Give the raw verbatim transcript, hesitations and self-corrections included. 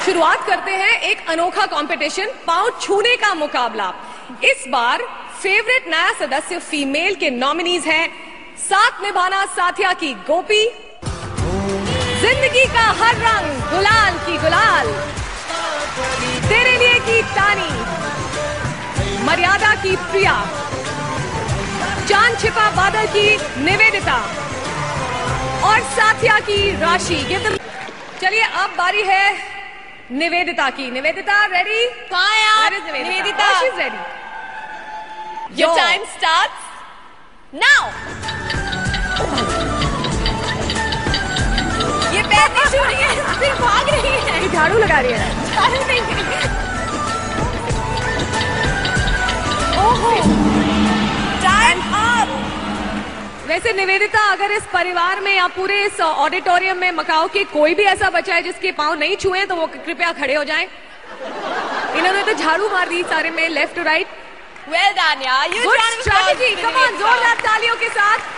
शुरुआत करते हैं एक अनोखा कंपटीशन, पांव छूने का मुकाबला। इस बार फेवरेट नया सदस्य फीमेल के नॉमिनीज हैं साथ निभाना साथिया की गोपी, जिंदगी का हर रंग गुलाल की गुलाल, तेरे लिए की तानी, मर्यादा की प्रिया, चांद छिपा बादल की निवेदिता और साथिया की राशि। चलिए अब बारी है निवेदिता की। निवेदिता रेडी? कहाँ है आप? Nivedita she is ready. Your time starts now. ये पैर नहीं छू रही है, सिर्फ भाग रही है। ये झाड़ू लगा रही है। झाड़ू नहीं। ओहो, टाइम अप। वैसे निवेदिता, अगर इस परिवार में या पूरे इस ऑडिटोरियम में मकाओ के कोई भी ऐसा बचा है जिसके पांव नहीं छुए तो वो कृपया खड़े हो जाएं। इन्होंने तो झाड़ू मार दी सारे में, left to right. Well done, yeah. You Good strategy. Come on, जोरदार तालियों के साथ